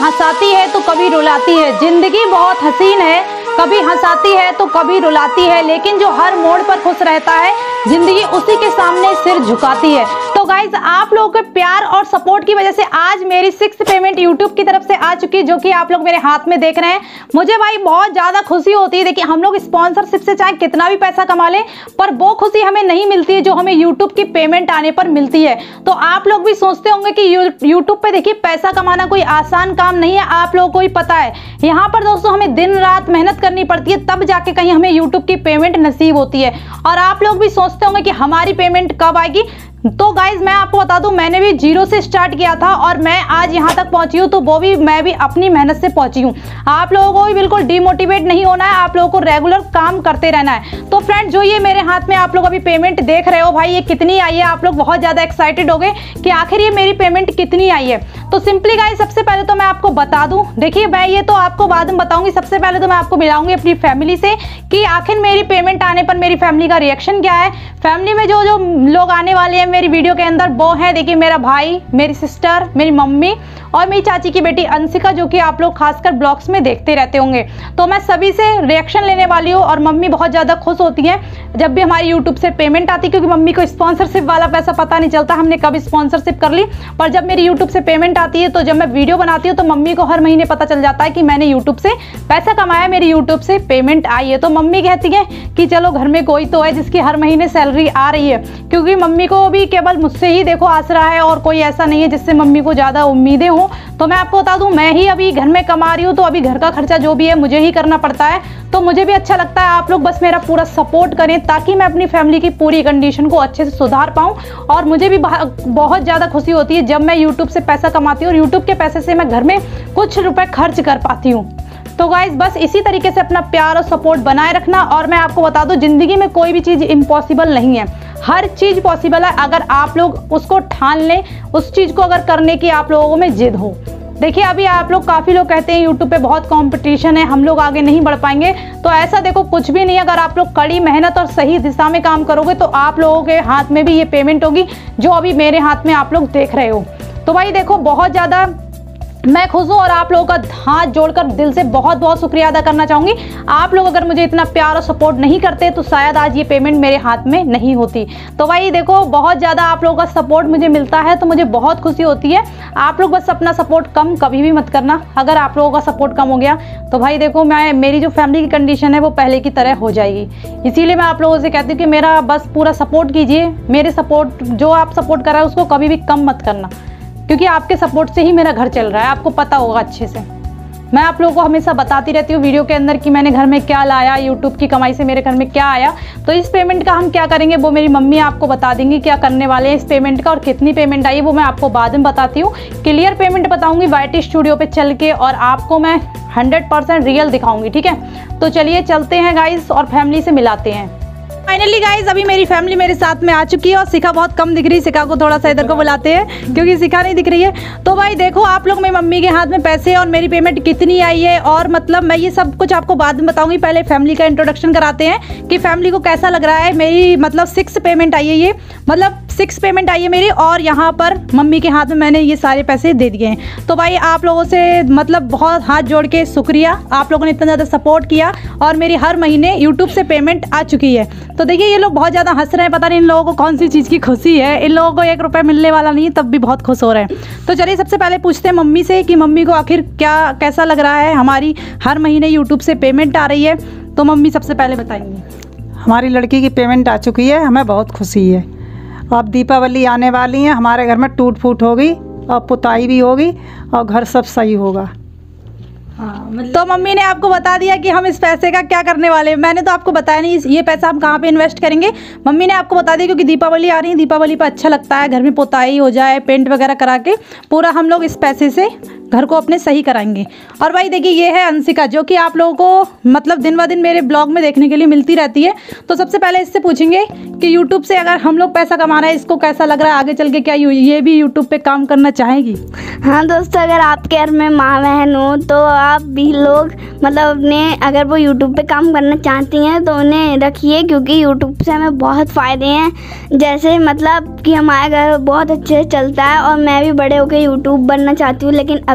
हंसाती है तो कभी रुलाती है। जिंदगी बहुत हसीन है, कभी हंसाती है तो कभी रुलाती है, लेकिन जो हर मोड़ पर खुश रहता है जिंदगी उसी के सामने सिर झुकाती है। तो गाइज आप लोगों के प्यार और सपोर्ट की वजह से आज मेरी 6th पेमेंट यूट्यूब की तरफ से आ चुकी है, जो कि आप लोग मेरे हाथ में देख रहे हैं। मुझे भाई बहुत ज्यादा खुशी होती है। देखिए हम लोग स्पॉन्सरशिप से चाहे कितना भी पैसा कमा लें, पर वो खुशी हमें नहीं मिलती है जो हमें यूट्यूब की पेमेंट आने पर मिलती है। तो आप लोग भी सोचते होंगे कि यूट्यूब पे देखिए पैसा कमाना कोई आसान काम नहीं है, आप लोगों को ही पता है। यहाँ पर दोस्तों हमें दिन रात मेहनत करनी पड़ती है, तब जाके कहीं हमें यूट्यूब की पेमेंट नसीब होती है। और आप लोग भी सोचते होंगे कि हमारी पेमेंट कब आएगी। तो गाइज मैं आपको बता दूं, मैंने भी 0 से स्टार्ट किया था और मैं आज यहाँ तक पहुंची हूँ, तो वो भी मैं भी अपनी मेहनत से पहुंची हूँ। आप लोगों को भी बिल्कुल डिमोटिवेट नहीं होना है, आप लोगों को रेगुलर काम करते रहना है। तो फ्रेंड जो ये मेरे हाथ में आप लोग अभी पेमेंट देख रहे हो, भाई ये कितनी आई है, आप लोग बहुत ज्यादा एक्साइटेड हो गए कि आखिर ये मेरी पेमेंट कितनी आई है। तो सिंपली गाइज सबसे पहले तो मैं आपको बता दूं, देखिए मैं ये तो आपको बाद में बताऊंगी, सबसे पहले तो मैं आपको मिलाऊंगी अपनी फैमिली से कि आखिर मेरी पेमेंट आने पर मेरी फैमिली का रिएक्शन क्या है। फैमिली में जो जो लोग आने वाले हैं मेरी वीडियो के अंदर वो है, देखिए मेरा भाई, मेरी सिस्टर, मेरी मम्मी और मेरी चाची की बेटी अंशिका, जो कि आप लोग खासकर ब्लॉग्स में देखते रहते होंगे। तो मैं सभी से रिएक्शन लेने वाली हूँ और मम्मी बहुत ज़्यादा खुश होती है जब भी हमारी यूट्यूब से पेमेंट आती है, क्योंकि मम्मी को स्पॉन्सरशिप वाला पैसा पता नहीं चलता हमने कब स्पॉन्सरशिप कर ली, पर जब मेरी यूट्यूब से पेमेंट आती है तो जब मैं वीडियो बनाती हूँ तो मम्मी को हर महीने पता चल जाता है कि मैंने यूट्यूब से पैसा कमाया, मेरी यूट्यूब से पेमेंट आई है। तो मम्मी कहती है कि चलो घर में कोई तो है जिसकी हर महीने सैलरी आ रही है, क्योंकि मम्मी को भी केवल मुझसे ही देखो आसरा है और कोई ऐसा नहीं है जिससे मम्मी को ज़्यादा उम्मीदें हों। तो मैं आपको बता दूं, मैं ही अभी घर में कमा रही हूँ, तो अभी घर का खर्चा जो भी है मुझे ही करना पड़ता है। तो मुझे भी अच्छा लगता है, आप लोग बस मेरा पूरा सपोर्ट करें ताकि मैं अपनी फैमिली की पूरी कंडीशन को अच्छे से सुधार पाऊँ। और मुझे भी बहुत ज़्यादा खुशी होती है जब मैं यूट्यूब से पैसा कमाती हूँ और यूट्यूब के पैसे से मैं घर में कुछ रुपए खर्च कर पाती हूँ। तो गाइज बस इसी तरीके से अपना प्यार और सपोर्ट बनाए रखना। और मैं आपको बता दूं, जिंदगी में कोई भी चीज़ इम्पॉसिबल नहीं है, हर चीज़ पॉसिबल है अगर आप लोग उसको ठान लें, उस चीज़ को अगर करने की आप लोगों में जिद हो। देखिए अभी आप लोग काफ़ी लोग कहते हैं यूट्यूब पे बहुत कंपटीशन है, हम लोग आगे नहीं बढ़ पाएंगे। तो ऐसा देखो कुछ भी नहीं, अगर आप लोग कड़ी मेहनत और सही दिशा में काम करोगे तो आप लोगों के हाथ में भी ये पेमेंट होगी जो अभी मेरे हाथ में आप लोग देख रहे हो। तो भाई देखो बहुत ज़्यादा मैं खुश हूँ और आप लोगों का हाथ जोड़कर दिल से बहुत बहुत शुक्रिया अदा करना चाहूँगी। आप लोग अगर मुझे इतना प्यार और सपोर्ट नहीं करते तो शायद आज ये पेमेंट मेरे हाथ में नहीं होती। तो भाई देखो बहुत ज़्यादा आप लोगों का सपोर्ट मुझे मिलता है तो मुझे बहुत खुशी होती है। आप लोग बस अपना सपोर्ट कम कभी भी मत करना, अगर आप लोगों का सपोर्ट कम हो गया तो भाई देखो मेरी जो फैमिली की कंडीशन है वो पहले की तरह हो जाएगी। इसीलिए मैं आप लोगों से कहती हूँ कि मेरा बस पूरा सपोर्ट कीजिए, मेरे सपोर्ट जो आप सपोर्ट कर रहे हैं उसको कभी भी कम मत करना, क्योंकि आपके सपोर्ट से ही मेरा घर चल रहा है, आपको पता होगा अच्छे से। मैं आप लोगों को हमेशा बताती रहती हूँ वीडियो के अंदर कि मैंने घर में क्या लाया, यूट्यूब की कमाई से मेरे घर में क्या आया। तो इस पेमेंट का हम क्या करेंगे वो मेरी मम्मी आपको बता देंगी क्या करने वाले हैं इस पेमेंट का, और कितनी पेमेंट आई वो मैं आपको बाद में बताती हूँ। क्लियर पेमेंट बताऊँगी YT स्टूडियो पे चल के और आपको मैं 100% रियल दिखाऊँगी, ठीक है। तो चलिए चलते हैं गाइस और फैमिली से मिलाते हैं। फाइनली गाइज अभी मेरी फैमिली मेरे साथ में आ चुकी है और शिखा बहुत कम दिख रही है, शिखा को थोड़ा सा इधर को बुलाते हैं क्योंकि शिखा नहीं दिख रही है। तो भाई देखो आप लोग मेरी मम्मी के हाथ में पैसे और मेरी पेमेंट कितनी आई है, और मतलब मैं ये सब कुछ आपको बाद में बताऊंगी। पहले फैमिली का इंट्रोडक्शन कराते हैं कि फैमिली को कैसा लग रहा है। मेरी मतलब 6 पेमेंट आई है, ये मतलब 6 पेमेंट आई है मेरी, और यहाँ पर मम्मी के हाथ में मैंने ये सारे पैसे दे दिए हैं। तो भाई आप लोगों से मतलब बहुत हाथ जोड़ के शुक्रिया, आप लोगों ने इतना ज़्यादा सपोर्ट किया और मेरी हर महीने यूट्यूब से पेमेंट आ चुकी है। तो देखिए ये लोग बहुत ज़्यादा हंस रहे हैं, पता नहीं इन लोगों को कौन सी चीज़ की खुशी है, इन लोगों को 1 रुपया मिलने वाला नहीं तब भी बहुत खुश हो रहे हैं। तो चलिए सबसे पहले पूछते हैं मम्मी से कि मम्मी को आखिर कैसा लग रहा है, हमारी हर महीने यूट्यूब से पेमेंट आ रही है। तो मम्मी सबसे पहले बताएंगी। हमारी लड़की की पेमेंट आ चुकी है, हमें बहुत खुशी है। अब दीपावली आने वाली है, हमारे घर में टूट फूट होगी और पुताई भी होगी और घर सब सही होगा। तो मम्मी ने आपको बता दिया कि हम इस पैसे का क्या करने वाले हैं। मैंने तो आपको बताया नहीं ये पैसा हम कहाँ पे इन्वेस्ट करेंगे, मम्मी ने आपको बता दिया क्योंकि दीपावली आ रही है, दीपावली पर अच्छा लगता है घर में पुताई हो जाए, पेंट वगैरह करा के पूरा हम लोग इस पैसे से घर को अपने सही कराएंगे। और भाई देखिए ये है अंशिका, जो कि आप लोगों को मतलब दिन ब दिन मेरे ब्लॉग में देखने के लिए मिलती रहती है। तो सबसे पहले इससे पूछेंगे कि यूट्यूब से अगर हम लोग पैसा कमा रहे हैं इसको कैसा लग रहा है, आगे चल के क्या ये भी यूट्यूब पे काम करना चाहेगी? हाँ दोस्तों, अगर आपके घर में माँ बहन हो तो आप भी लोग मतलब अपने अगर वो यूट्यूब पे काम करना चाहती हैं तो उन्हें रखिए, क्योंकि यूट्यूब से हमें बहुत फ़ायदे हैं। जैसे मतलब कि हमारा घर बहुत अच्छे से चलता है और मैं भी बड़े होकर यूट्यूब बनना चाहती हूँ, लेकिन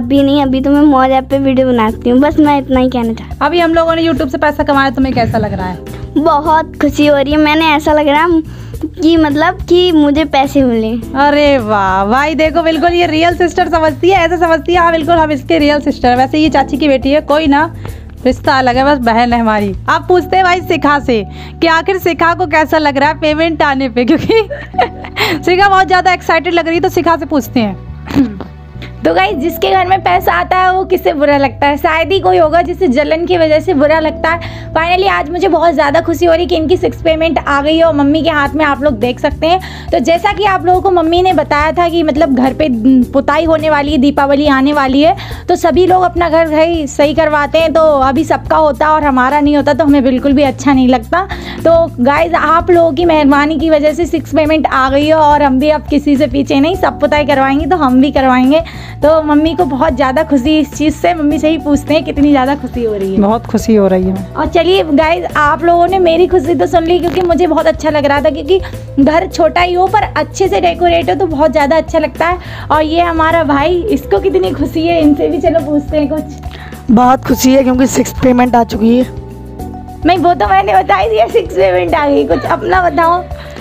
अभी नहीं, अभी तो मैं मौज ऐप पे वीडियो बनाती हूँ। बस मैं इतना ही कहना चाहती अभी हम लोगों ने यूट्यूब से पैसा कमाया, तुम्हें कैसा लग रहा है? हूँ। बहुत खुशी हो रही है, मैंने ऐसा लग रहा है कि मतलब कि मुझे पैसे मिले। अरे वाह भाई, देखो बिल्कुल ये रियल सिस्टर समझती है, ऐसे समझती है हाँ बिल्कुल हम इसके रियल सिस्टर। वैसे ये चाची की बेटी है, कोई ना रिश्ता अलग है, बस बहन है हमारी। आप पूछते हैं भाई शिखा से कि आखिर शिखा को कैसा लग रहा है पेमेंट आने पे, क्योंकि शिखा बहुत ज़्यादा एक्साइटेड लग रही है, तो शिखा से पूछते हैं। तो गाइस जिसके घर में पैसा आता है वो किससे बुरा लगता है? शायद ही कोई होगा जिसे जलन की वजह से बुरा लगता है। फाइनली आज मुझे बहुत ज़्यादा खुशी हो रही कि इनकी 6 पेमेंट आ गई है और मम्मी के हाथ में आप लोग देख सकते हैं। तो जैसा कि आप लोगों को मम्मी ने बताया था कि मतलब घर पे पुताई होने वाली है, दीपावली आने वाली है, तो सभी लोग अपना घर भाई सही करवाते हैं। तो अभी सबका होता और हमारा नहीं होता तो हमें बिल्कुल भी अच्छा नहीं लगता। तो गाइज आप लोगों की मेहरबानी की वजह से 6 पेमेंट आ गई है और हम भी अब किसी से पीछे नहीं, सब पुताई करवाएंगे तो हम भी करवाएंगे। तो मम्मी को बहुत ज़्यादा खुशी इस चीज़ से। मम्मी से ही पूछते हैं कितनी ज़्यादा खुशी हो रही है? बहुत खुशी हो रही है। और चलिए गाइज आप लोगों ने मेरी खुशी तो सुन ली, क्योंकि मुझे बहुत अच्छा लग रहा था, क्योंकि घर छोटा ही हो पर अच्छे से डेकोरेट हो तो बहुत ज़्यादा अच्छा लगता है। और ये हमारा भाई, इसको कितनी खुशी है, इनसे भी चलो पूछते हैं कुछ। बहुत खुशी है क्योंकि 6 पेमेंट आ चुकी है। नहीं वो तो मैंने बताई थी 6 पेमेंट आ गई, कुछ अपना बताओ।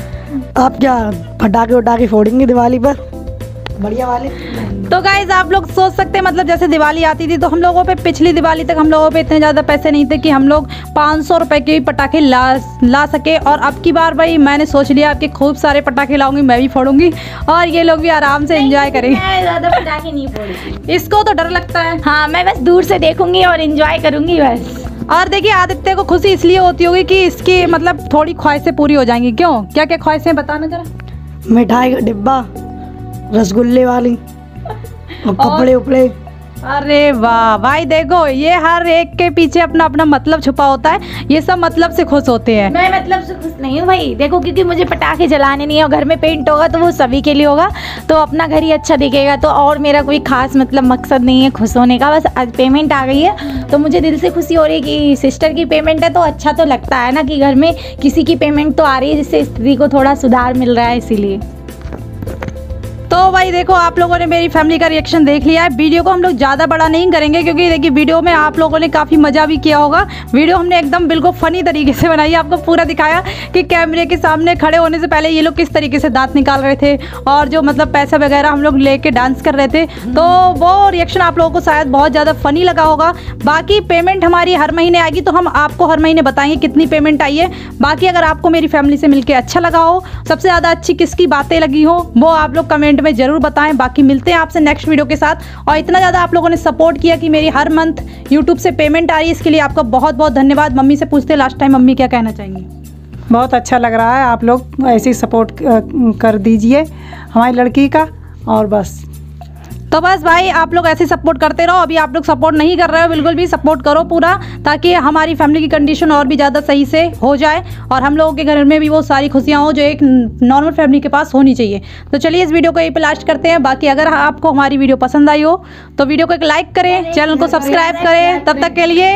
आप क्या पटाखे उटाखे फोड़ेंगे दिवाली पर बढ़िया वाले? तो गाइज आप लोग सोच सकते हैं, मतलब जैसे दिवाली आती थी तो हम लोगों पे पिछली दिवाली तक हम लोगों पे इतने ज़्यादा पैसे नहीं थे कि हम लोग 500 रुपए के पटाखे ला सके। और अब की बार भाई मैंने सोच लिया कि खूब सारे पटाखे लाऊंगी, मैं भी फोड़ूंगी और ये लोग भी आराम से एंजॉय करेंगे। मैं ज़्यादा पटाखे नहीं फोड़ूंगी, इसको तो डर लगता है। हाँ मैं बस दूर से देखूंगी और एंजॉय करूंगी बस। और देखिए आदित्य को खुशी इसलिए होती होगी कि इसकी मतलब थोड़ी ख्वाहिशें पूरी हो जाएंगी। क्यों, क्या क्या ख्वाहिशें बताना जरा। मिठाई का डिब्बा, रसगुल्ले वाली और कपड़े उपड़े। अरे वाह भाई, देखो ये हर एक के पीछे अपना अपना मतलब छुपा होता है, ये सब मतलब से खुश होते हैं। मैं मतलब से खुश नहीं हूँ भाई, देखो क्योंकि मुझे पटाखे जलाने नहीं है और घर में पेंट होगा तो वो सभी के लिए होगा, तो अपना घर ही अच्छा दिखेगा। तो और मेरा कोई खास मतलब मकसद नहीं है खुश होने का, बस आज पेमेंट आ गई है तो मुझे दिल से खुशी हो रही है कि सिस्टर की पेमेंट है तो अच्छा तो लगता है ना कि घर में किसी की पेमेंट तो आ रही है जिससे स्थिति को थोड़ा सुधार मिल रहा है, इसीलिए। तो भाई देखो आप लोगों ने मेरी फैमिली का रिएक्शन देख लिया है। वीडियो को हम लोग ज़्यादा बड़ा नहीं करेंगे क्योंकि देखिए वीडियो में आप लोगों ने काफ़ी मज़ा भी किया होगा। वीडियो हमने एकदम बिल्कुल फ़नी तरीके से बनाई है, आपको पूरा दिखाया कि कैमरे के सामने खड़े होने से पहले ये लोग किस तरीके से दांत निकाल रहे थे और जो मतलब पैसा वगैरह हम लोग लेके डांस कर रहे थे, तो वो रिएक्शन आप लोगों को शायद बहुत ज़्यादा फ़नी लगा होगा। बाकी पेमेंट हमारी हर महीने आएगी तो हम आपको हर महीने बताएंगे कितनी पेमेंट आई है। बाकी अगर आपको मेरी फैमिली से मिलकर अच्छा लगा हो, सबसे ज़्यादा अच्छी किसकी बातें लगी हो, वो आप लोग कमेंट में ज़रूर बताएं। बाकी मिलते हैं आपसे नेक्स्ट वीडियो के साथ। और इतना ज़्यादा आप लोगों ने सपोर्ट किया कि मेरी हर मंथ यूट्यूब से पेमेंट आ रही है, इसके लिए आपका बहुत बहुत धन्यवाद। मम्मी से पूछते लास्ट टाइम, मम्मी क्या कहना चाहेंगी? बहुत अच्छा लग रहा है, आप लोग ऐसे ही सपोर्ट कर दीजिए हमारी लड़की का। और बस तो बस भाई आप लोग ऐसे सपोर्ट करते रहो। अभी आप लोग सपोर्ट नहीं कर रहे हो, बिल्कुल भी सपोर्ट करो पूरा, ताकि हमारी फैमिली की कंडीशन और भी ज़्यादा सही से हो जाए और हम लोगों के घर में भी वो सारी खुशियाँ हो जो एक नॉर्मल फैमिली के पास होनी चाहिए। तो चलिए इस वीडियो को यहीं पे लास्ट करते हैं। बाकी अगर आपको हमारी वीडियो पसंद आई हो तो वीडियो को एक लाइक करें, चैनल को सब्सक्राइब करें। तब तक के लिए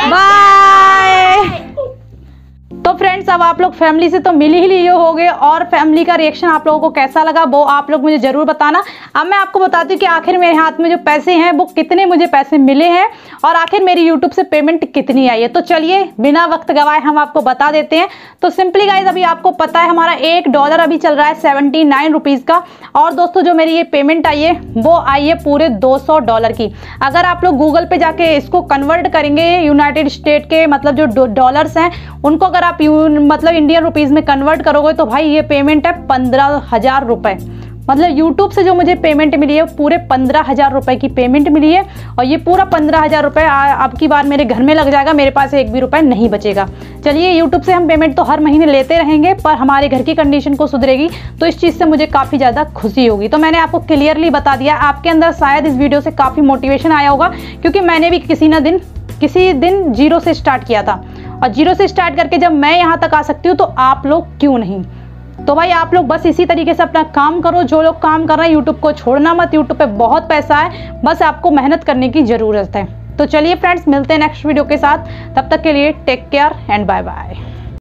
बाय। तो फ्रेंड्स अब आप लोग फैमिली से तो मिल ही लिए होगे और फैमिली का रिएक्शन आप लोगों को कैसा लगा वो आप लोग मुझे ज़रूर बताना। अब मैं आपको बताती हूँ कि आखिर मेरे हाथ में जो पैसे हैं वो कितने मुझे पैसे मिले हैं और आखिर मेरी यूट्यूब से पेमेंट कितनी आई है। तो चलिए बिना वक्त गवाए हम आपको बता देते हैं। तो सिंपली गाइज अभी आपको पता है हमारा $1 अभी चल रहा है 79 रुपीज़ का। और दोस्तों जो मेरी ये पेमेंट आई है वो आई है पूरे $200 की। अगर आप लोग गूगल पे जाके इसको कन्वर्ट करेंगे यूनाइटेड स्टेट के मतलब जो डॉलर्स हैं उनको अगर आप मतलब इंडियन रुपीस में कन्वर्ट करोगे तो भाई ये पेमेंट है 15,000 रुपए। मतलब यूट्यूब से जो मुझे पेमेंट मिली है पूरे 15,000 रुपए की पेमेंट मिली है और ये पूरा 15,000 रुपए अब की बार मेरे घर में लग जाएगा, मेरे पास एक भी रुपए नहीं बचेगा। चलिए यूट्यूब से हम पेमेंट तो हर महीने लेते रहेंगे पर हमारे घर की कंडीशन को सुधरेगी तो इस चीज़ से मुझे काफ़ी ज़्यादा खुशी होगी। तो मैंने आपको क्लियरली बता दिया, आपके अंदर शायद इस वीडियो से काफ़ी मोटिवेशन आया होगा क्योंकि मैंने भी किसी दिन जीरो से स्टार्ट किया था और जीरो से स्टार्ट करके जब मैं यहाँ तक आ सकती हूँ तो आप लोग क्यों नहीं। तो भाई आप लोग बस इसी तरीके से अपना काम करो, जो लोग काम कर रहे हैं यूट्यूब को छोड़ना मत। यूट्यूब पे बहुत पैसा है, बस आपको मेहनत करने की ज़रूरत है। तो चलिए फ्रेंड्स मिलते हैं नेक्स्ट वीडियो के साथ, तब तक के लिए take care and bye bye.